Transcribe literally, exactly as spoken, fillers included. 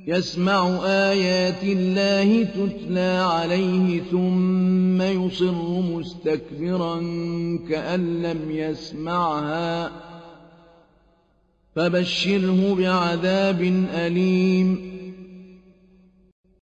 يسمع آيات الله تتلى عليه ثم يصر مستكبرا كأن لم يسمعها فبشره بعذاب أليم